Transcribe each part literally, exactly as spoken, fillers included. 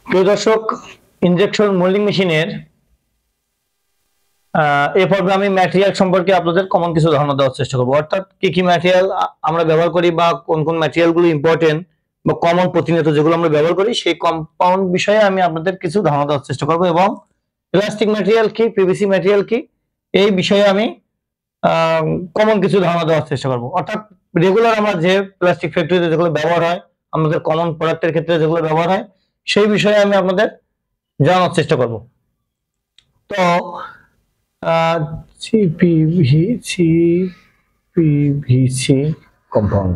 প্রিয় দর্শক, injection moulding মেশিনের এই পর্বে আমি ম্যাটেরিয়াল সম্পর্কে আপনাদের কমন কিছু ধারণা দেওয়ার চেষ্টা করব। অর্থাৎ কি কি ম্যাটেরিয়াল আমরা ব্যবহার করি বা কোন কোন ম্যাটেরিয়ালগুলো ইম্পর্টেন্ট বা কমন প্রতিনিয়ত যেগুলো আমরা ব্যবহার করি সেই কম্পাউন্ড বিষয়ে আমি আপনাদের কিছু ধারণা দেওয়ার চেষ্টা করব এবং প্লাস্টিক ম্যাটেরিয়াল কি, পিভিসি ম্যাটেরিয়াল কি, এই বিষয়ে আমি কমন কিছু ধারণা দেওয়ার চেষ্টা করব। অর্থাৎ রেগুলার আমরা যে প্লাস্টিক ফ্যাক্টরিতে যেগুলো ব্যবহার হয়, আমাদের কমন প্রোডাক্টের ক্ষেত্রে যেগুলো ব্যবহার হয় সেই বিষয়ে আমি আপনাদের জানার চেষ্টা করব। তো সিপিভিসি পিভিসি কম্পাউন্ড।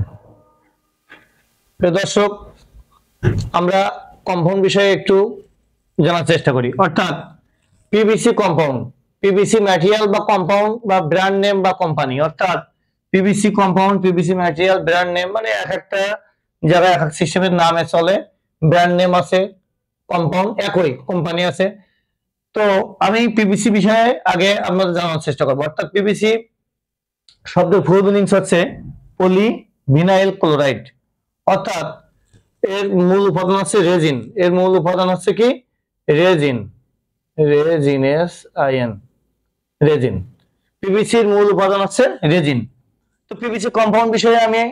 প্রিয় দর্শক, আমরা কম্পাউন্ড বিষয়ে একটু জানার চেষ্টা করি। অর্থাৎ পিভিসি কম্পাউন্ড, পিভিসি ম্যাটেরিয়াল বা কম্পাউন্ড বা ব্র্যান্ড নেম বা কোম্পানি। অর্থাৎ PVC compound, PVC material, brand name মানে এক একটা যারা এক এক সিস্টেমের নামে চলে, ব্র্যান্ড নেম আছে, কম্পাউন্ড একই কোম্পানি আছে। তো আমি পিভিসি বিষয়ে আগে আপনাদের জানার চেষ্টা করবো। অর্থাৎ পিভিসি শব্দের ফুল মিনিংস হচ্ছে পলি ভিনাইল ক্লোরাইড। অর্থাৎ এর মূল উপাদান হচ্ছে রেজিন। এর মূল উপাদান হচ্ছে কি রেজিন, রেজিনেস আয়ন, রেজিন। পিভিসির মূল উপাদান হচ্ছে রেজিন। তো পিভিসি কম্পাউন্ড বিষয়ে আমি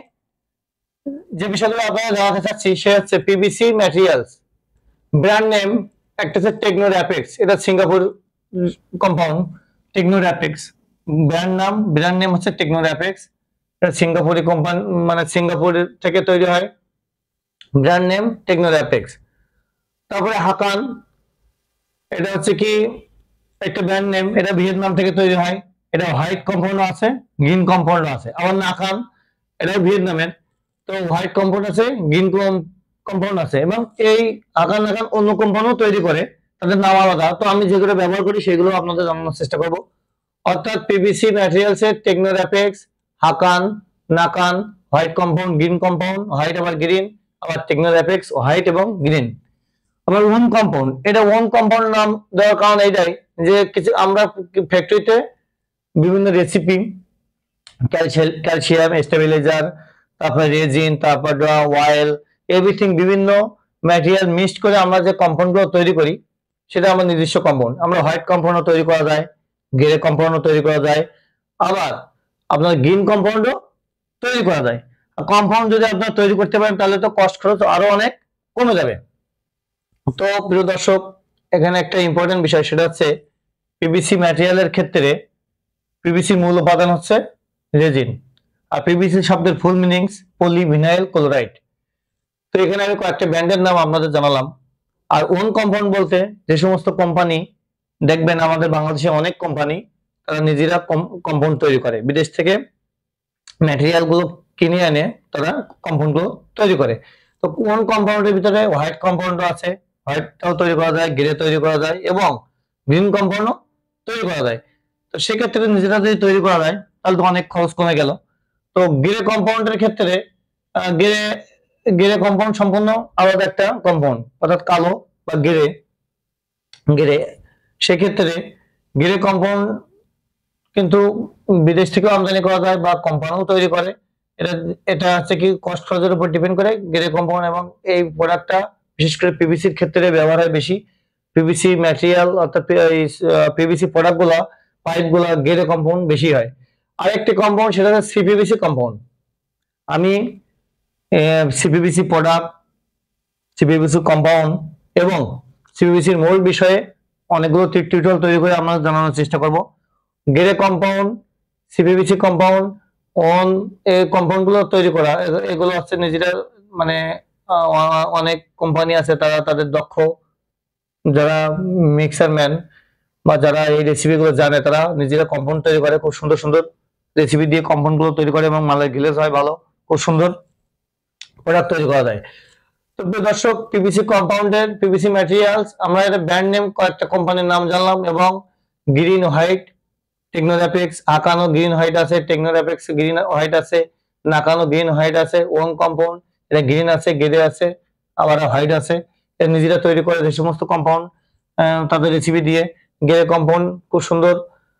যে বিষয়গুলো আপনাদের জানাতে চাচ্ছি সে হচ্ছে পিভিসি ম্যাটেরিয়ালস। ব্র্যান্ড নেম একটা হচ্ছে টেকনোর্যাপেক্স, এটা সিঙ্গাপুর কম্পাউন্ড। টেকনোর্যাপেক্স ব্র্যান্ড নাম, ব্র্যান্ড নেম হচ্ছে টেকনোর্যাপেক্স। এটা সিঙ্গাপুরি কোম্পানি, মানে সিঙ্গাপুর থেকে তৈরি হয়, ব্র্যান্ড নেম টেকনোর্যাপেক্স। তারপরে হাকান, এটা হচ্ছে কি একটা ব্র্যান্ড নেম, এটা ভিয়েতনাম থেকে তৈরি হয়। এটা হোয়াইট কম্পাউন্ড আছে, গ্রিন কম্পাউন্ড আছে। আবার নাকান, এটা ভিয়েতনামের, তো হোয়াইট কম্পাউন্ড আছে, গ্রিন কম্পাউন্ড আছে। এবং এই আকান আকান অন্য কোম্পানিও তৈরি করে, তাদের নাম আলাদা। তো আমি যেগুলো ব্যবহার করি সেগুলো আপনাদের জানানোর চেষ্টা করব। অর্থাৎ পিভিসি ম্যাটেরিয়ালস এর টেকনোর্যাপেক্স, হাকান, নাকান, white compound, green compound, white আবার গ্রিন, আবার টেকনোর্যাপেক্স হোয়াইট এবং গ্রিন। আবার ওয়ান কম্পাউন্ড, এটা ওয়ান কম্পাউন্ড নাম দেওয়ার কারণ এইটাই যে কিছু আমরা ফ্যাক্টরিতে বিভিন্ন রেসিপি, ক্যালসিয়াম স্টেবিলাইজার, তারপর রেজিন, তারপর অয়েল, এভরিথিং বিভিন্ন ম্যাটেরিয়াল মিক্সড করে আমরা যে কম্পাউন্ডগুলো তৈরি করি সেটা আমার নিজস্ব কম্পাউন্ড। আমরা হোয়াইট কম্পাউন্ডও তৈরি করা যায়, গ্রে কম্পাউন্ডও তৈরি করা যায়, আবার আপনার গ্রিন কম্পাউন্ডও তৈরি করা যায়। কম্পাউন্ড যদি আপনারা তৈরি করতে পারেন তাহলে তো কস্ট খরচ আরো অনেক কমে যাবে। তো প্রিয় দর্শক, এখানে একটা ইম্পর্টেন্ট বিষয়, সেটা হচ্ছে পিভিসি ম্যাটেরিয়ালের ক্ষেত্রে পিভিসি মূল উপাদান হচ্ছে রেজিন। আর পিভিসি শব্দের full meanings poly vinyl chloride. তো এখানে আমি কয়েকটা ব্র্যান্ডের নাম আপনাদের জানালাম। আর ওন কম্পাউন্ড বলতে যে সমস্ত কোম্পানি দেখবেন, আমাদের বাংলাদেশে অনেক কোম্পানি তারা নিজেরা কম্পাউন্ড তৈরি করে, বিদেশ থেকে ম্যাটেরিয়াল গুলো কিনে এনে তারা কম্পাউন্ড গুলো তৈরি করে। তো কোন কম্পাউন্ডের ভিতরে হোয়াইট কম্পাউন্ড আছে, হোয়াইটটাও তৈরি করা যায়, গ্রে তৈরি করা যায় এবং গ্রিন কম্পাউন্ডও তৈরি করা যায়। তো সেক্ষেত্রে নিজেরা যদি তৈরি করা যায় তাহলে তো অনেক খরচ কমে গেল। তো গ্রে কম্পাউন্ডের ক্ষেত্রে গ্রে গ্রে কম্পাউন্ড সম্পূর্ণ আলাদা একটা কম্পাউন্ড, অর্থাৎ কালো বা গ্রে গ্রে সেক্ষেত্রে গ্রে কম্পাউন্ড কিন্তু বিদেশ থেকেও আমদানি করা যায় বা কোম্পানিও তৈরি করে। এটা এটা হচ্ছে কি কস্ট খরচের উপর ডিপেন্ড করে গ্রে কম্পাউন্ড। এবং এই প্রোডাক্টটা বিশেষ করে পিভিসির ক্ষেত্রে ব্যবহার হয় বেশি। পিভিসি ম্যাটেরিয়াল অর্থাৎ পিভিসি প্রোডাক্টগুলো, পাইপগুলো গ্রে কম্পাউন্ড বেশি হয়। আরেকটি কম্পাউন্ড সেটা হচ্ছে সিপিভিসি কম্পাউন্ড। আমি সিপিভিসি প্রোডাক্ট, সিপিভিসি কম্পাউন্ড এবং সিপিভিসির মূল বিষয়ে অনেকগুলো টিউটোরিয়াল তৈরি করে আমরা জানানোর চেষ্টা করব। Grey compound, CPVC compound, own এই কম্পাউন্ড গুলো তৈরি করা, এগুলো হচ্ছে নিজেরা, মানে অনেক কোম্পানি আছে তারা তাদের দক্ষ যারা মিক্সার ম্যান বা যারা এই রেসিপি গুলো জানে তারা নিজেরা কম্পাউন্ড তৈরি করে, খুব সুন্দর সুন্দর রেসিপি দিয়ে কম্পাউন্ড গুলো তৈরি করে এবং মালের গ্লেজ হয় ভালো, খুব সুন্দর প্রোডাক্ট তৈরি করা যায়। তো দর্শক, পিভিসি কম্পাউন্ডের পিভিসি ম্যাটেরিয়ালস আমরা এটা ব্র্যান্ড নেম কয়েকটা কোম্পানির নাম জানলাম এবং গ্রিন হোয়াইট টেকনোর্যাপেক্স, আকানো গ্রিন হোয়াইট আছে, টেকনোর্যাপেক্স গ্রিন হোয়াইট আছে, নাকানো গ্রিন হোয়াইট আছে, ওন কম্পাউন্ড এটা গ্রিন আছে, গ্রে আছে, আবার হোয়াইট আছে। এর নিজেরা তৈরি করে যে সমস্ত কম্পাউন্ড তাদের রেসিপি দিয়ে। গ্রে কম্পাউন্ড খুব সুন্দর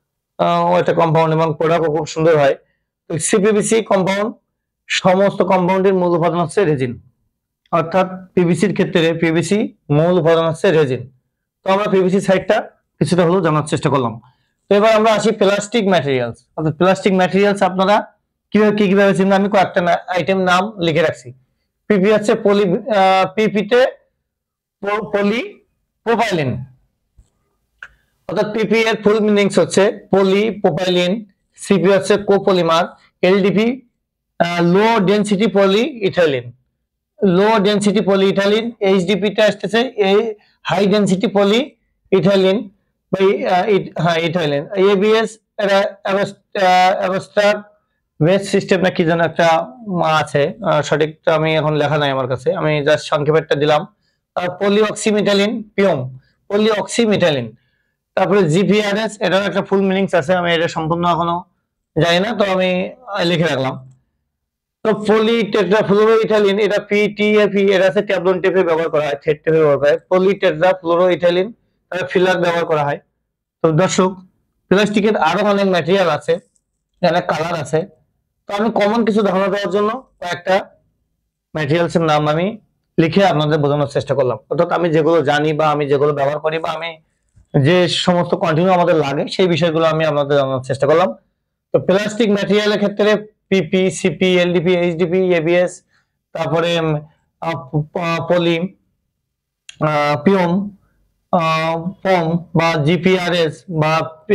একটা কম্পাউন্ড এবং প্রোডাক্টও খুব সুন্দর হয়। তো সিপিভিসি কম্পাউন্ড সমস্ত কম্পাউন্ডের মূল উপাদান হচ্ছে রেজিন। অর্থাৎ পিভিসির ক্ষেত্রে পিভিসি মূল উপাদান হচ্ছে রেজিন। তো আমরা পিভিসি সাইডটা কিছুটা হলেও জানার চেষ্টা করলাম। তো এবার আমরা আসি প্লাস্টিক ম্যাটেরিয়ালস। অর্থাৎ প্লাস্টিক ম্যাটেরিয়ালস আপনারা কিভাবে কি কিভাবে চিনবেন, আমি কয়েকটা আইটেম নাম লিখে রাখছি। পিপি হচ্ছে পলি, পিপিতে পলি প্রোপাইলিন, অর্থাৎ পিপি এর ফুল মিনিংস হচ্ছে পলি প্রোপাইলিন, সিপি হচ্ছে copolymer, LDP low density poly ethylene, low density poly ethylene, HDP টা আসছে এই হাই ডেনসিটি পলি ইথাইলিন বা হ্যাঁ ইথাইলিন, এবিএস এরা অ্যাবস্ট্রাক্ট ওয়েস্ট সিস্টেম না কি যেন একটা আছে, সঠিকটা আমি এখন লেখা নাই আমার কাছে, আমি জাস্ট সংক্ষেপটা দিলাম। আর পলিঅক্সিমেটালিন পিওম, পলিঅক্সিমেটালিন। তারপরে জিপিআরএস, এটার একটা ফুল মিনিংস আছে, আমি এটা সম্পূর্ণ এখনো জানি না, তো আমি লিখে রাখলাম। তো পলি টেট্রাফ্লুরোইথাইলিন, এটা পিটিএপি, এটা আছে ট্যাবলন টেপে ব্যবহার করা হয়, থ্রেড টেপে ব্যবহার করা হয়। পলি টেট্রাফ্লুরোইথাইলিন ফিলার ব্যবহার করা হয়। তো দর্শক, প্লাস্টিকের আরো অনেক ম্যাটেরিয়াল আছে, অনেক কালার আছে। তো আমি কমন কিছু ধারণা দেওয়ার জন্য কয়েকটা ম্যাটেরিয়ালস এর নাম আমি লিখে আপনাদের বোঝানোর চেষ্টা করলাম। অর্থাৎ আমি যেগুলো জানি বা আমি যেগুলো ব্যবহার করি বা আমি যে সমস্ত কন্টিনিউ আমাদের লাগে সেই বিষয়গুলো আমি আপনাদের জানানোর চেষ্টা করলাম। তো প্লাস্টিক ম্যাটেরিয়ালের ক্ষেত্রে PP, CP, LDP, HDP, ABS, তারপরে পলি, পিওম, পম বা জিপিআরএস বা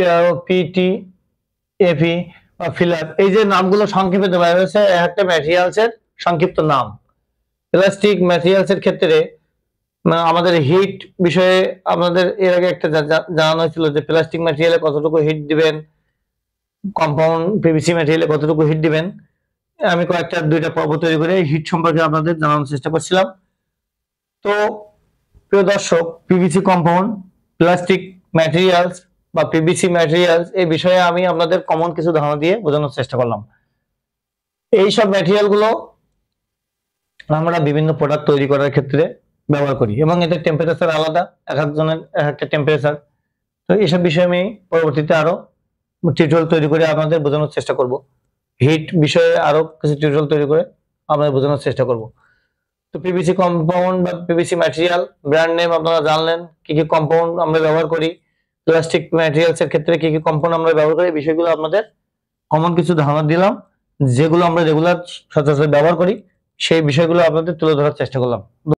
পিটিএপি বা ফিলার, এই যে নামগুলো সংক্ষেপে দেওয়া হয়েছে একটা ম্যাটেরিয়ালস এর সংক্ষিপ্ত নাম। প্লাস্টিক ম্যাটেরিয়ালস এর ক্ষেত্রে আমাদের হিট বিষয়ে আমাদের এর আগে একটা জানানো হয়েছিল যে প্লাস্টিক ম্যাটেরিয়ালে কতটুকু হিট দিবেন, কম্পাউন্ড পিভিসি ম্যাটেরিয়ালে কতটুকু হিট দিবেন। আমি কয়েকটা দুইটা পর্ব তৈরি করে হিট সম্পর্কে আপনাদের জানানোর চেষ্টা করছিলাম। তো প্রিয় দর্শক, পিভিসি কম্পাউন্ড, প্লাস্টিক ম্যাটেরিয়ালস বা পিভিসি ম্যাটেরিয়ালস এই বিষয়ে আমি আপনাদের কমন কিছু ধারণা দিয়ে বোঝানোর চেষ্টা করলাম। এই সব ম্যাটেরিয়াল গুলো আমরা বিভিন্ন প্রোডাক্ট তৈরি করার ক্ষেত্রে ব্যবহার করি এবং এদের টেম্পারেচার আলাদা, এক একজনের এক একটা টেম্পারেচার। তো এইসব বিষয়ে আমি পরবর্তীতে আরো টিউটোরিয়াল তৈরি করে আপনাদের বোঝানোর চেষ্টা করব। হিট বিষয়ে আরো কিছু টিউটোরিয়াল তৈরি করে আপনাদের বোঝানোর চেষ্টা করব। তো পিভিসি কম্পাউন্ড বা পিভিসি ম্যাটেরিয়াল ব্র্যান্ড নেম আপনারা জানলেন, কি কি কম্পাউন্ড আমরা ব্যবহার করি, প্লাস্টিক ম্যাটেরিয়ালস এর ক্ষেত্রে কি কি কম্পাউন্ড আমরা ব্যবহার করি, বিষয়গুলো আপনাদের কমন কিছু ধারণা দিলাম, যেগুলো আমরা রেগুলার সচরাচর ব্যবহার করি সেই বিষয়গুলো আপনাদের তুলে ধরার চেষ্টা করলাম।